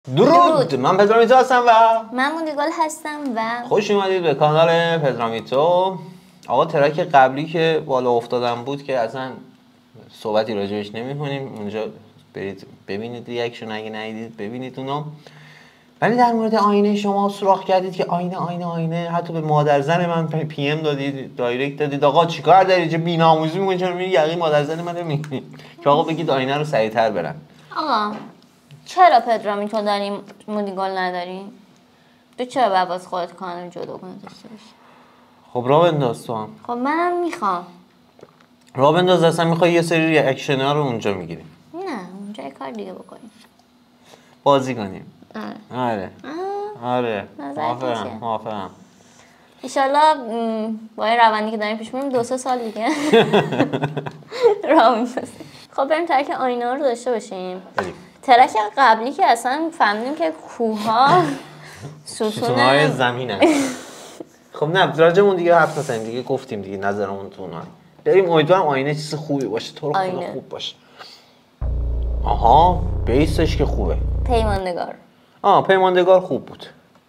درود. من پدرامیتو هستم و من موندیگل هستم و خوش اومدید به کانال پدرامیتو. آقا ترک قبلی که بالا افتادم بود که اصلا صحبتی راجبش نمی کنیم، اونجا برید ببینید ریاکشن اگه ندیدید ببینید اونو. ولی در مورد آینه شما سوراخ کردید که آینه حتی به مادر زن من پی ام دادید، دایرکت دادید آقا چیکار داری چه بی‌ناموسی می‌کنی، چرا میگی یقین مادر زن منو می‌گی که آقا بگید آینه رو سریع‌تر برن. آقا چرا پدرامیتو داریم موندیگل نداریم؟ تو چرا باید باز خودت کانال جدا کنی داشته باشی؟ خب راه بنداز تو هم. خب منم میخوام. راه بنداز، اصلا میخوای یه سری ریاکشن‌ها رو اونجا میگیریم. نه اونجا یه کار دیگه بکنیم. بازی کنیم. آره. موافقم. ایشالله با این روندی که داریم پیش میریم 2-3 سال دیگه راه میفته. خب بریم ترک آینه رو داشته باشیم. ترک قبلی که اصلا فهمیدیم که کوها ستونهای زمین هست. خب نه راجمون دیگه حرف نزنیم دیگه، گفتیم دیگه نظرمون تو اونها. بریم امیدوارم آینه چیز خوبی باشه، تو رو خدا خوب باشه. آها بیسش که خوبه. پیماندگار. پیماندگار خوب بود.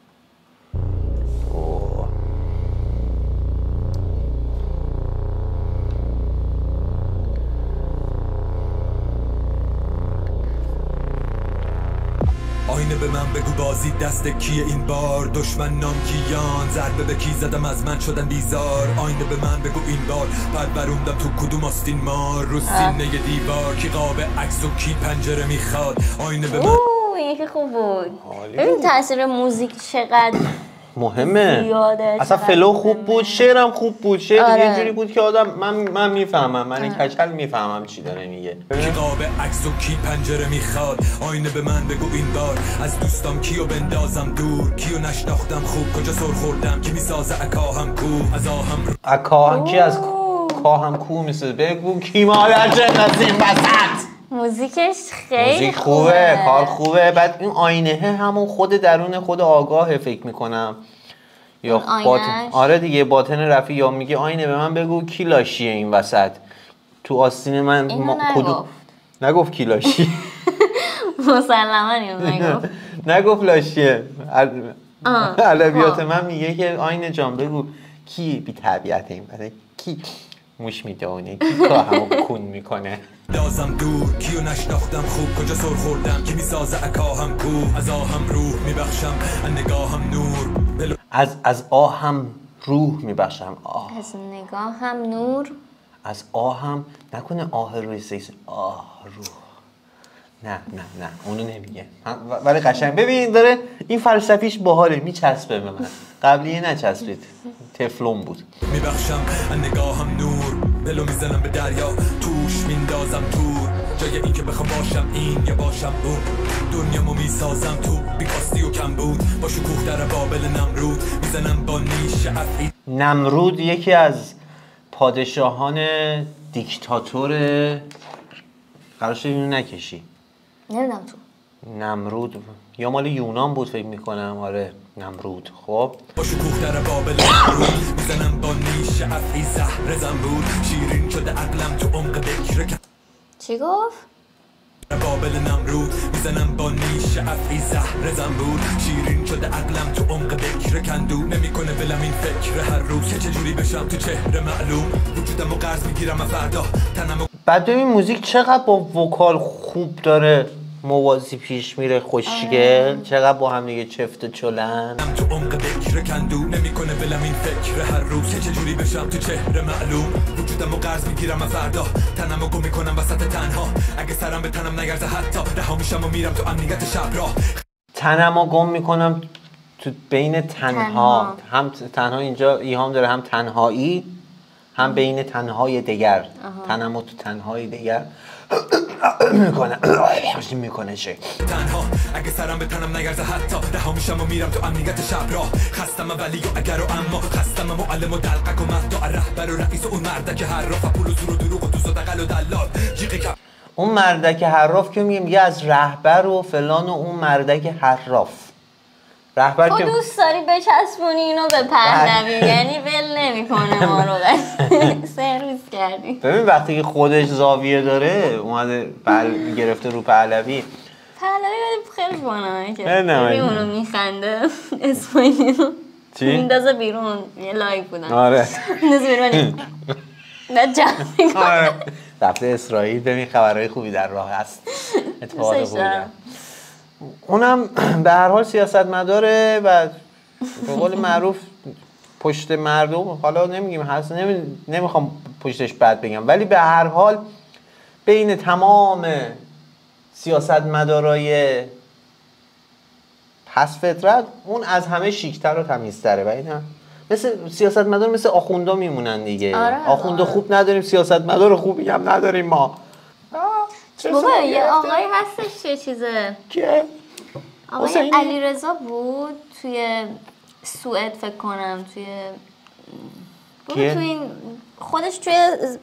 آینه به من بگو بازی دست کیه این بار، دشمن نام کیان، ضربه به کی زدم از من شدن بیزار. آینه به من بگو این بار پروروندم تو کدوم آستین مار، رو سینه دیوار کی قاب عکس و کی پنجره میخواد. آینه به من این که خوب بود. ببین تاثیر موزیک چقدر مهمه. اصلا فلو خوب بود، شعرم خوب بود. شعر یه جوری بود که آدم من میفهمم، من کچل میفهمم چی داره میگه. کی قاب عکس و کی پنجره میخواد. آینه به من بگو این بار از دوستام کیو بندازم دور، کیو نشناختم خوب کجا سر خوردم، کی میسازه اکاهم کو از آهم اکاهم کی از کاهم کو میسازه. بگو کی مادر جنت این وسط. موزیکش خیلی موزیک خوبه، کار خوبه. بعد این آینه همون خود درون خود آگاهه فکر میکنم، یا باطن. آره دیگه باطن رفی. یا میگه آینه به من بگو کی لاشیه این وسط تو آستین من. نگفت کی لاشیه. مسلما نگفت. نگفت لاشیه. ادبیات من میگه که آینه جان بگو کی بی تربیت این وسط، کی موش میدونه، کی کاهمو کون میکنه. دازم دور کیو نشناختم خوب کجا سر خوردم، کی میسازه اکاهم کو از آهم روح میبخشم نگاهم نور. از آهم روح میبخشم. از نگاهم نور. از آهم نکنه آه روی سیس آه روح. نه اونو نمیگه ولی قشنگ. ببین داره این فلسفیش باحاله، میچسبه به من. قبلی نچسبید، تفلون بود. میبخشم نگاهم نور، دلو میزنم به دریا توش میندازم تور، جای این که بخوام باشم این یا باشم اون، دنیامو میسازم تو بیکاستی و کم بود، با شکوه در بابل نمرود میزنم با نیش افعی. نمرود یکی از پادشاهان دیکتاتور، قرار شد اینو نکشی. نمیدونم تو نمرود یا مال یونان بود فکر میکنم. آره نمرود. خب با شکوه در بابل نمرود میزنم با نیش افعی زهر زنبور، شیرین شده عقلم تو عمق بکر. چی گفت؟ بابل نمرود میزنم با نیش افعی زهر زنبور، شیرین شده عقلم تو عمق بکر کندو، نمیکنه ولم این فکر هر روز که چجوری بشم تو چهره معلوم، وجودمو قرض میگیرم فردا تنمو. بعد ببین موزیک چقدر با وکال خوب داره موازی پیش میره، خوشگل. چقدر با هم دیگه چفت چلن تو عمق بکر کندو، نمیکنه ولم این فکر هر روز که چجوری بشم تو چهره معلوم، وجودمو قرض میگیرم فردا تنمو گم میکنم وسط تنها، اگه سرم به تنم نگرزه حتی رها میشم و میرم تو امنیت شب راه، تنمو گم میکنم تو بین تنها. هم تنها اینجا ایهام داره، هم تنهایی، هم بین تنهای دیگر. تنمو تو تنهای دیگر میکنه چه تنها، اگه سرم به تنم نگرزه حتی رها میشم و میرم تو امنیت شب راه، خستم ولی و اگر و اما، خستم معلم و دلقک و مهدا رهبر و رئیس و اون مردک حراف، پول و زور و دروغ و دوست و دقل و دلال جیغ کف. اون مردک حراف که میگه از رهبر و فلان و اون مردک حراف. رهبر که دوست داری بچسبونی اینو به پهلوی، یعنی ول نمیکنه ما رو. سرویس کردی. ببین وقتی که خودش زاویه داره اومده گرفته رو پهلوی خیلی بانمه که نمایی. اونو میخنده اسماعیلی چی؟ میندازه بیرون یه لایو بودن آره میندازه بیرون بعد جمع میکنه آره رفته اسرائیل ببین خبرهای خوبی در راه هست اتفاقات دوستش خوبی دارم. دارم. اونم به هر حال سیاستمداره و به قول معروف پشت مردم، حالا نمیگیم هست، نمیخوام پشتش بد بگم، ولی به هر حال بین تمام سیاستمدارای پس فطرت اون از همه شیک‌تر و تمیزتره و اینا مثل سیاستمدار مثل آخوندا میمونن دیگه. آره، آخوندا خوب نداریم، سیاستمدار خوبی هم نداریم ما. بابا یه آقایی هستش یه چیزه که آقای علیرضا بود توی سوئد فکر کنم توی کیه؟ توی این خودش توی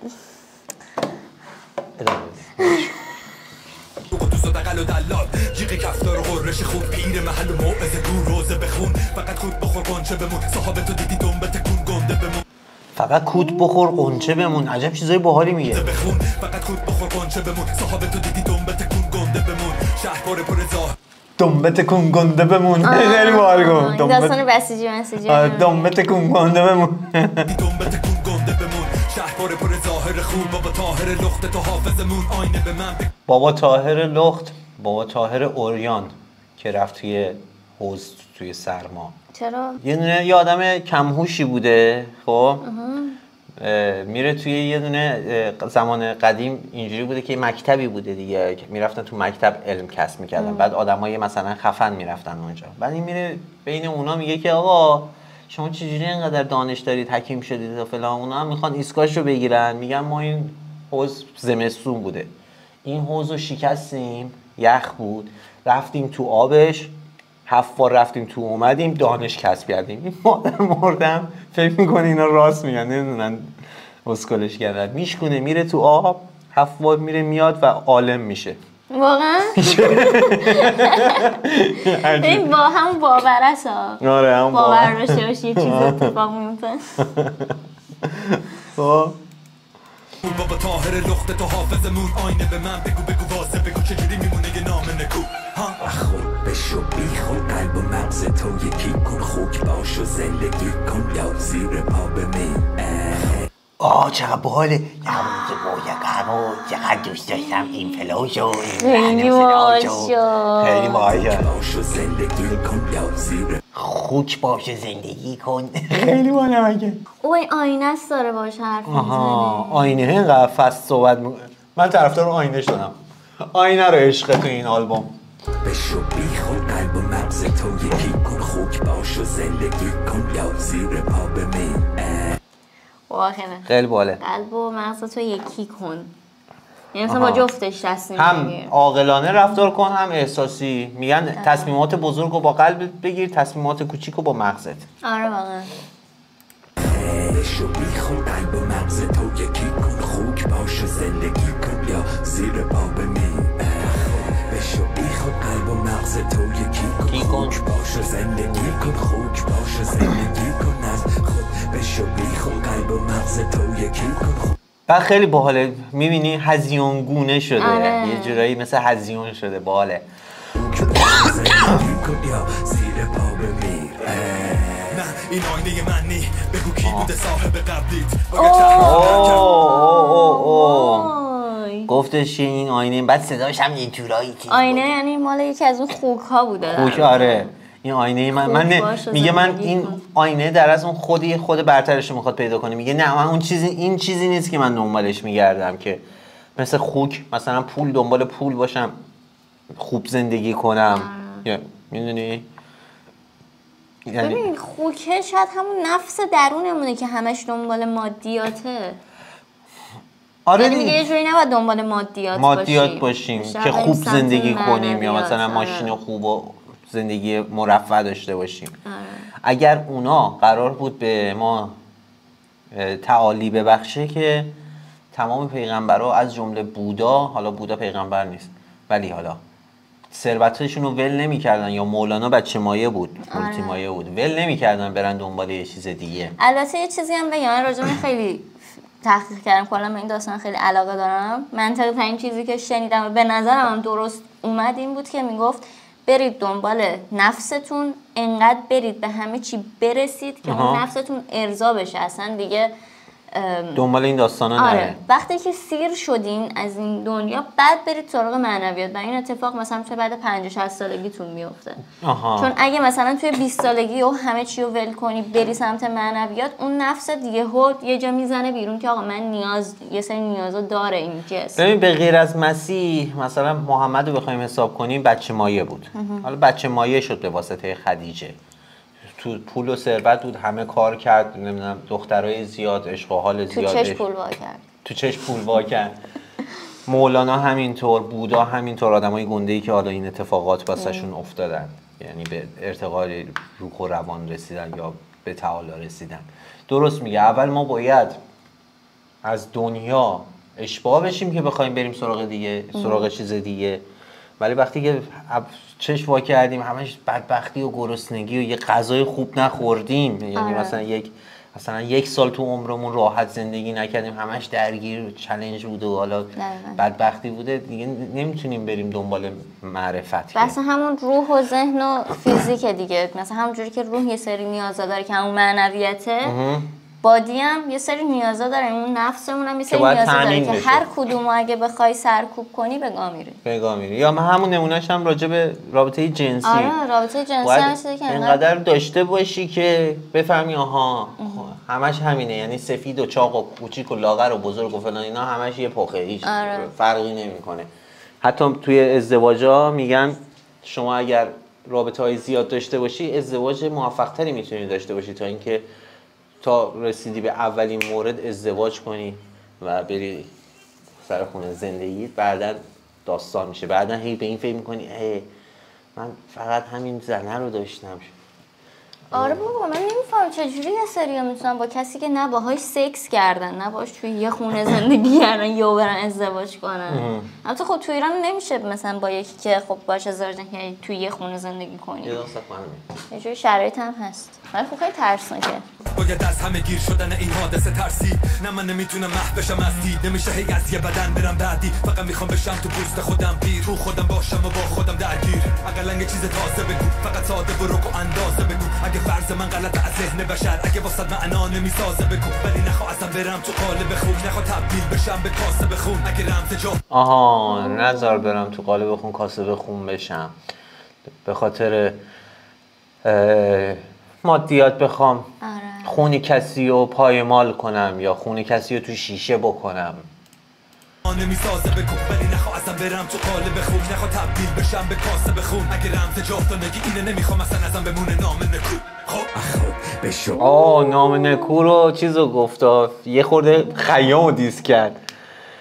تو صدقل و دلال جیغ کفتار و غرش خوب پیر محل و موعظه گو روزه بخون فقط خود بخور گنچه بمون صاحب تو دیدی دنبه تکون گنده بمون فقط کود بخور قنچه بمون. عجب چیزای باحالی میگه. بخون فقط خود بخور گنچه بمون صاحب تو دیدی دنبه تکون گنده بمون شهر پر زاه دنبه تکون گنده بمون. خیلی باحال گفت. داستان بسیجی مسیجی دنبه تکون گنده بمون. دنبه تکون گنده بمون شهر پر ظاهر خوب بابا طاهر لخت تو حافظمون آینه به من بابا طاهر لخت، بابا طاهر اوریان که رفت توی حوض توی سرما. چرا؟ یه آدم کمهوشی بوده خب میره توی یه دونه زمان قدیم اینجوری بوده که مکتبی بوده دیگه که میرفتن تو مکتب علم کسب میکردن. بعد آدمای مثلا خفن میرفتن اونجا. بعد این میره بین اونا میگه که آقا شما چجوری اینقدر دانش دارید حکیم شدید و فلان. اونا هم میخوان ایسکاشو بگیرن. میگن ما این حوض زمستون بوده این حوض رو شکستیم، یخ بود، رفتیم تو آبش 7 بار رفتیم تو اومدیم دانش کسب کردیم. این مادر مردم فکر میکنه اینا راست میگن، نمیدونن اسکلش کردن. میشکونه میره تو آب 7 بار میره میاد و عالم میشه. واقعا؟ این با هم باور است. آره هم باور داشته باشی یه چیز اتفاق میفته. بابا طاهر لخت تو حافظمون آینه به من بگو واسه بگو چجوری میمونه یه نام نکو خود بشو بیخون قلب و مغز تو یکی کن خوک باش و زندگی کن یا زیر پا بمین چقدر باحاله. چقدر دوست داشتم این فلوشو خیلی باحال خیلی باحال باش و زندگی کن یا زیر خوک باش و زندگی کن. خیلی باحاله مگه. او این آینه است داره باش حرف میزنه. آینه اینقدر فست صحبت من طرفدار آینه شدم. آینه رو عشق تو این آلبوم. بشو بیخون قلب و مغز تو یکی کن خوک باش و زندگی کن یا زیر پا بمین خیلی باله. قلب و مغز تو یکی کن یعنی مثلا با جفتش تصمیم هم بگیر. عاقلانه رفتار کن هم احساسی. میگن تصمیمات بزرگ رو با قلبت بگیر، تصمیمات کوچیک رو با مغزت. آره واقعا. بشو بیخون قلب و مغز تو یکی کن خوک باش و زندگی کن یا زیر پا بمین بشو بیخون قلب و مغز تو یکی کن خوک باش و زندگی کن خوک باش و زندگی کن از خود بشو بیخون قلب و مغز تو یکی کن. بعد خیلی باحاله. میبینی هزیون گونه شده. آره. یه جورایی مثل هزیون شده. باحاله. زیر پا بمیر نه این آینه من نی بگو کی بوده صاحب قبلیت گفتش این آینه بعد صداش هم یه جورایی آینه یعنی مال یکی از اون خوک ها بوده. خوک آره. این آینه من میگه من این آینه در از اون خود برترش میخواد پیدا کنه. میگه نه من اون این چیزی نیست که من دنبالش میگردم که مثل خوک مثلا پول دنبال پول باشم خوب زندگی کنم. میدونی یعنی ببین خوکه شاید همون نفس درونمونه که همش دنبال مادیاته. آره یعنی دیگه یه جوری نباید دنبال مادیات باشیم که خوب زندگی کنیم یا مثلا ماشین خوب و زندگی مرفه داشته باشیم. اگر اونا قرار بود به ما تعالی ببخشه که تمام پیغمبرها از جمله بودا، حالا بودا پیغمبر نیست ولی حالا ثروتشون رو ول نمی‌کردن، یا مولانا بچه مایه بود مولتی مایه بود، ول نمی‌کردن برن دنبال یه چیز دیگه. البته یه چیزی هم بگم، من راجع به خیلی تحقیق کردم، کلا به این داستان خیلی علاقه دارم. منطقی ترین چیزی که شنیدم و به نظرم درست اومد این بود که میگفت برید دنبال نفستون، انقدر برید به همه چی برسید که اون نفستون ارضا بشه، اصلا دیگه دنبال این داستانا نره. آره. وقتی که سیر شدین از این دنیا بعد برید سراغ معنویات و این اتفاق مثلا چه بعد 50-60 سالگیتون میفته. چون اگه مثلا توی 20 سالگی و همه چی رو ول کنی بری سمت معنویات، اون نفس دیگه یه جا میزنه بیرون که آقا من یه سری نیازا داره این جسم. ببین به غیر از مسیح مثلا محمد رو بخوایم حساب کنیم بچه مایه بود. حالا بچه مایه شد به واسطه خدیجه. تو پول و ثروت بود، همه کار کرد، نمیدونم دخترای زیاد، عشق و حال زیاد، تو چش پول وا کرد. تو چش پول وا کرد. مولانا همینطور، بودا همینطور، آدمای گنده‌ای که حالا این اتفاقات واسهشون افتادن، یعنی به ارتقای روح و روان رسیدن یا به تعالی رسیدن. درست میگه، اول ما باید از دنیا اشباع بشیم که بخوایم بریم سراغ دیگه، سراغ چیز دیگه. ولی وقتی که چشم وا کردیم همش بدبختی و گرسنگی و یه غذای خوب نخوردیم، یعنی مثلا یک سال تو عمرمون راحت زندگی نکردیم، همش درگیر چالش بود و حالا بدبختی بوده، دیگه نمیتونیم بریم دنبال معرفت. مثلا همون روح و ذهن و فیزیک دیگه، مثلا همونجوری که روح یه سری نیازا داره که همون معنویته، بادی هم یه سری نیازا داره، اون نفسمون هم یه سری نیازا داره که هر کدوم اگه بخوای سرکوب کنی بگاه میری. یا همون نمونهش هم راجع به رابطه جنسی. آره رابطه جنسی هم چیزی که انقدر داشته باشی که بفهمی آها همش همینه، یعنی سفید و چاق و کوچیک و لاغر و بزرگ و فلان اینا همش یه پخه، هیچ فرقی نمیکنه. حتی توی ازدواجا میگن شما اگر رابطه‌های زیاد داشته باشی ازدواج موفق‌تری میتونی داشته باشی تا اینکه تا رسیدی به اولین مورد ازدواج کنی و بری سر خونه زندگی، بعدن داستان میشه، بعدن هی به این فکر میکنی من فقط همین زنه رو داشتم. آره بابا من نمیفهم چجوری یه سریا میتونن با کسی که نه باهاش سکس کردن نه باهاش توی یه خونه زندگی کردن یا برن ازدواج کنن. البته خب تو ایران نمیشه مثلا با یکی که خب باهاش ازدواج نکردی توی یه خونه زندگی کنی. یه جوری شرایط هم هست. ولی خب خیلی ترسناکه. باید از همه گیر شدن این حادثه ترسید، نه من نمیتونم محو بشم از دید، نمیشه هی از یه بدن برم بعدی، فقط میخوام بشم تو پوست خودم پیر، رو خودم باشم و با خودم درگیر. اقلا یه چیز تازه بگو، فقط ساده و رک و اندازه بگو، اگه فرض من غلطه از ذهن بشر، اگه واسط معنا نمیسازه بگو، ولی نخواه اصلا برم تو قالب خوک، نخواه تبدیل بشم به کاسه بخون، اگه رمز جا نذار برم تو قالب خون کاسه بخون بشم، به خاطر مادیات بخوام خون کسی رو پایمال کنم یا خون کسی رو تو شیشه بکنم. نمیسازه بگو، ولی نخواه اصلا برم تو قالب خوک، نخواه تبدیل بشم به کاسه بخون، اگه رمز جافتانگی اینه نمیخوام اصلا ازم بمونه نام نکو. خب نام نکو رو چیزو گفتا، یه خورده خیام رو دیس کرد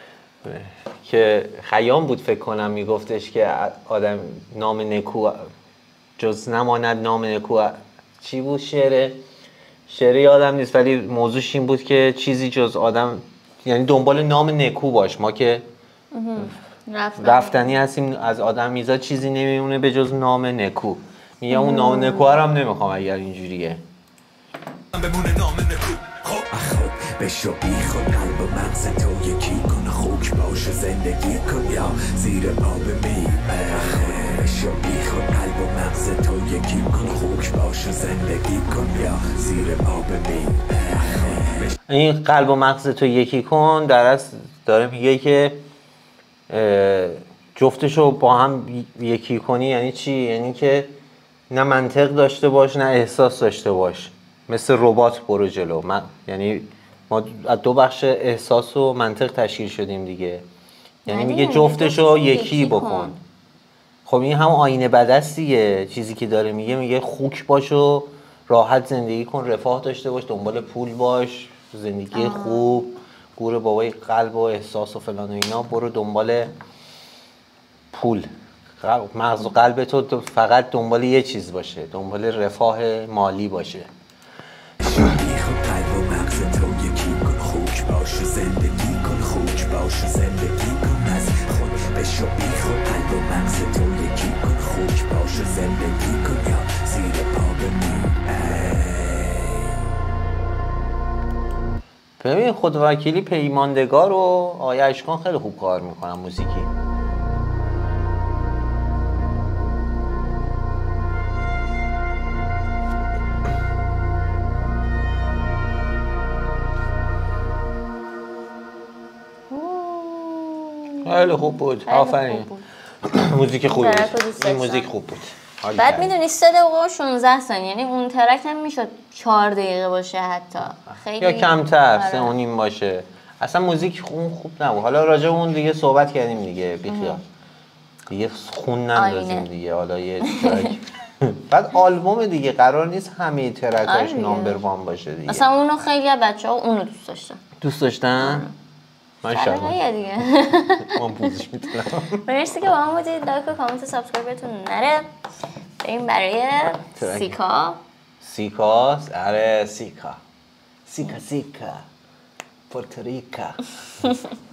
که خیام بود فکر کنم میگفتش که آدم نام نکو جز نماند نام نکو، چی بود شعر یادم نیست ولی موضوعش این بود که چیزی جز آدم، یعنی دنبال نام نکو باش، ما که رفتنی هستیم از آدم میزاد چیزی نمیمونه به جز نام نکو. میگم اون نام نکو هم نمیخوام اگر اینجوریه. بمونه نام نکو. خب بشو بی خود قلب و مغز تو یکی کن، خوک باشه زندگی کن یا زیر پا بمی. بشو بی خود قلب و مغز تو یکی کن، خوک باشه زندگی کن یا زیر پا بمی. این قلب و مغز تو یکی کن در اصل داره میگه که جفتشو با هم یکی کنی. یعنی چی؟ یعنی که نه منطق داشته باش نه احساس داشته باش، مثل ربات برو جلو. یعنی ما از دو بخش احساس و منطق تشکیل شدیم دیگه، یعنی میگه جفتشو یکی بکن. خب این هم آینه بدستیه چیزی که داره میگه خوک باش و راحت زندگی کن، رفاه داشته باش، دنبال پول باش، زندگی خوب، گور بابای قلب و احساس و فلان و اینا، برو دنبال پول. مغز و قلب تو فقط دنبال یه چیز باشه، دنبال رفاه مالی باشه. قلب و مغز تو یکی کن، خوک باش زندگی کن، خوک باش زندگی کن از خود. بشو بی خود قلب و مغز تو یکی کن، خوک باش زندگی کن یا زیر پا بمی. ببین خودوکیلی پیماندگار و آیه اشکان خیلی خوب کار میکنن موزیکی. خیلی خوب بود. آفرین. موزیک خوبی ترک رو بود. دوست این داشتم. موزیک خوب بود. حال بعد کرد. میدونی 3 دقیقه و 16 ثانیه، یعنی اون ترک هم میشد 4 دقیقه باشه حتی. خیلی یا کمتر، آره. 3 و نیم باشه. اصلا موزیک خوب نبود. حالا راجع به اون دیگه صحبت کردیم دیگه، بیخیال. دیگه خون نندازیم آینه. دیگه. حالا یه ترک بعد آلبوم دیگه قرار نیست همه ترکاش آره نامبر وان باشه دیگه. مثلا اونو خیلی از بچه‌ها اونو دوست داشتن. دوست داشتن؟ ماشاءالله. فرقه دیگه. من پوزش میتونم. مرسی که با هم بودید. لایک و کامنت و سابسکرایبتون نره. بریم برای ترک. سیکا. سیکا، آره سیکا. سیکا پورتوریکا